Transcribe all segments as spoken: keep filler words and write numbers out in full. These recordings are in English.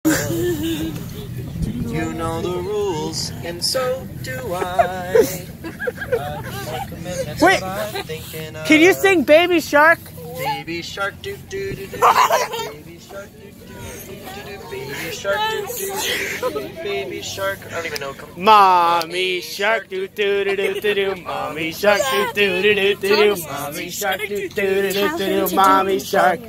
You know the rules, and so do I. Wait, can you sing Baby Shark? Baby Shark, do do do do. Baby Shark, do do do do. Baby Shark, do do do. Baby Shark. I don't even know. Mommy Shark, do do do do do do. Mommy Shark, do do do do do do. Mommy Shark, do do do do do do. Mommy Shark.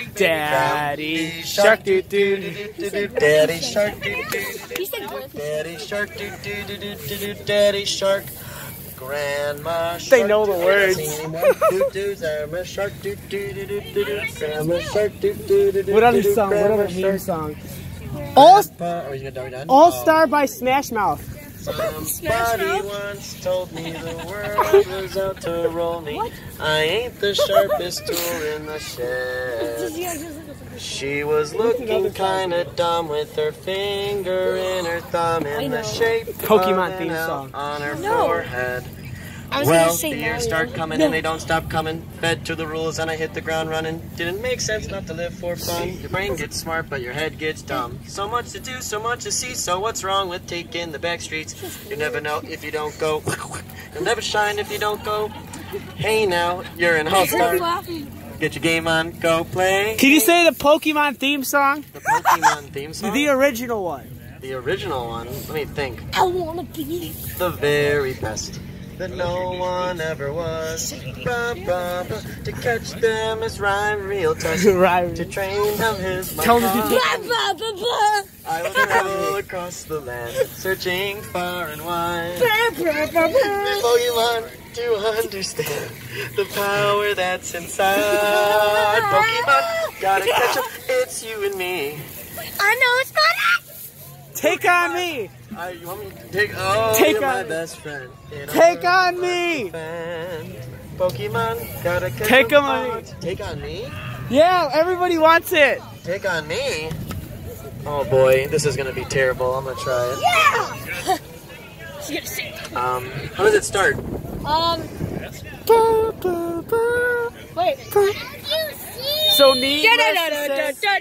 Daddy Shark, do do do do do. Daddy Shark, do do do do. Daddy Shark, do do do do do. Daddy Shark. Grandma Shark. They know the words. Grandma Shark, do do do do do. Grandma Shark, do do do do. What other song? What other meme song? All All Star by Smash Mouth. Somebody once told me the world was out to roll me. I ain't the sharpest tool in the shed. She was looking kinda dumb with her finger in her thumb in the shape Pokemon of theme an L song. on her No. forehead. I was Well, gonna say the years Mario. start coming and they don't stop coming. Fed to the rules and I hit the ground running. Didn't make sense not to live for fun. Your brain gets smart but your head gets dumb. So much to do, so much to see. So what's wrong with taking the back streets? You never know if you don't go. You'll never shine if you don't go. Hey now, you're an all-star. Get your game on, go play. Can you say the Pokemon theme song? The Pokemon theme song? The original one. The original one? Let me think. I wanna be The very best that no one ever was. Ba, ba, ba. To catch them is rhyme real tough. Right. To train them is my Tell them cause. to blah, blah, blah, blah. I will travel across the land, searching far and wide. Blah, blah, blah, blah. Pokemon to understand the power that's inside. Pokemon, gotta catch 'em. It's you and me. I know it's not us. Take on me. I, you want me to take? Oh, Take you're my on- best friend. And Take I'm on me. fan. Pokemon, gotta catch Take 'em on all. me. Take on me. Yeah, everybody wants it. Take on me. Oh boy, this is gonna be terrible. I'm gonna try it. Yeah. She's gonna sing. Um, how does it start? Um. Ba, ba, ba. Wait. So needless to say,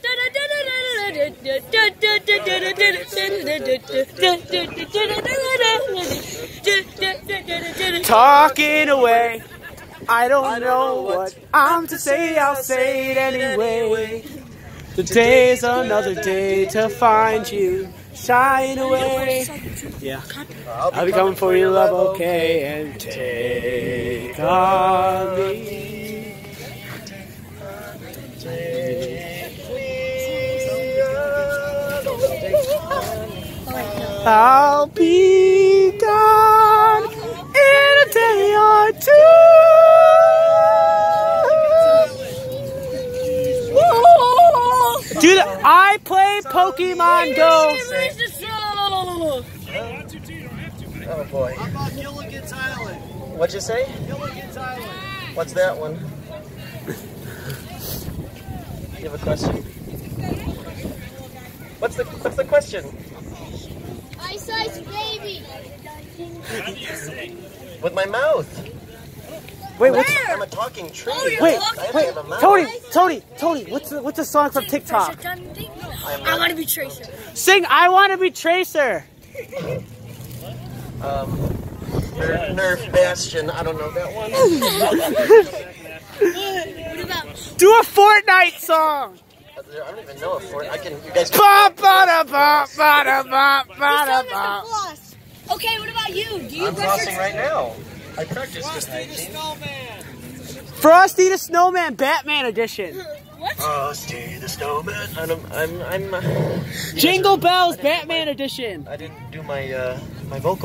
talking away. I don't, I don't know know what what I'm to say, I'll say it anyway. Today's another day to find you, shine away. Yeah, I'll be coming for your love, okay, and take on me. I'll be gone in a day or two. Dude, I play Pokemon Go. Oh boy. How about Gilligan's Island? What'd you say? Gilligan's Island. What's that one? You have a question? What's the What's the question? Ice Ice Baby. With my mouth. Wait, what's I'm a talking tree. wait, I have to wait, have a mouth. Tony, Tony, Tony, what's the, what's the song from TikTok? I want to be Tracer. Sing "I Want to Be Tracer." Um, Nerf, Nerf Bastion. I don't know that one. What about? Do a Fortnite song. I don't even know if I can. You guys. Ba ba da ba ba da ba ba da ba. Floss. Okay, what about you? Do you I'm brush flossing your right now. I practiced this hygiene. Frosty the Snowman Batman edition. What? Frosty the Snowman. I'm. I'm. I'm uh, Jingle Bells Batman edition. I didn't do my uh, my vocal.